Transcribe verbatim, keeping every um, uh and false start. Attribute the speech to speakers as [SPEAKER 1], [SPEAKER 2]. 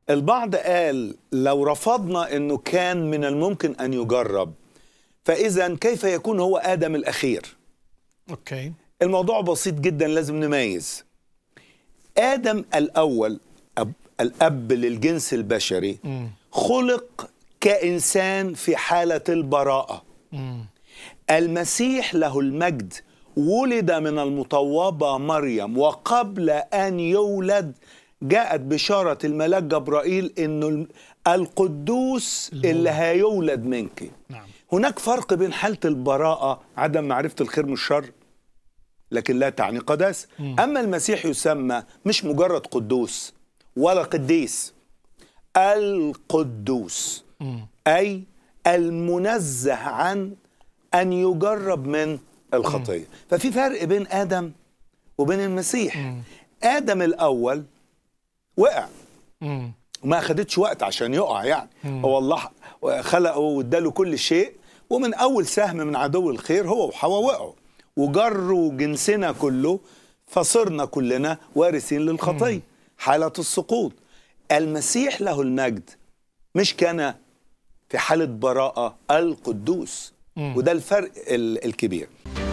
[SPEAKER 1] البعض قال لو رفضنا أنه كان من الممكن أن يجرب، فإذا كيف يكون هو آدم الأخير؟
[SPEAKER 2] أوكي.
[SPEAKER 1] الموضوع بسيط جدا، لازم نميز. آدم الأول أب الأب للجنس البشري
[SPEAKER 2] م.
[SPEAKER 1] خلق كإنسان في حالة البراءة.
[SPEAKER 2] م.
[SPEAKER 1] المسيح له المجد ولد من المطوبة مريم، وقبل أن يولد جاءت بشارة الملاك جبرائيل إنه القدوس اللي هيولد منك.
[SPEAKER 2] نعم.
[SPEAKER 1] هناك فرق بين حالة البراءة، عدم معرفة الخير من الشر، لكن لا تعني قداسة. أما المسيح يسمى مش مجرد قدوس ولا قديس، القدوس،
[SPEAKER 2] م.
[SPEAKER 1] أي المنزه عن أن يجرب من الخطية. م. ففي فرق بين آدم وبين المسيح.
[SPEAKER 2] م.
[SPEAKER 1] آدم الأول وقع
[SPEAKER 2] م.
[SPEAKER 1] وما أخدتش وقت عشان يقع، يعني
[SPEAKER 2] م.
[SPEAKER 1] هو الله خلقه واداله كل شيء، ومن أول سهم من عدو الخير هو وحواء وقعوا وجروا جنسنا كله، فصرنا كلنا وارثين للخطية، حالة السقوط. المسيح له المجد مش كان في حالة براءة، القدوس، وده الفرق الكبير.